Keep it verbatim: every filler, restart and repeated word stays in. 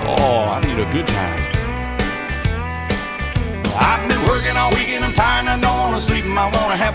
Oh, I need a good time. I've been working all weekend, I'm tired and I don't wanna sleep, and I wanna have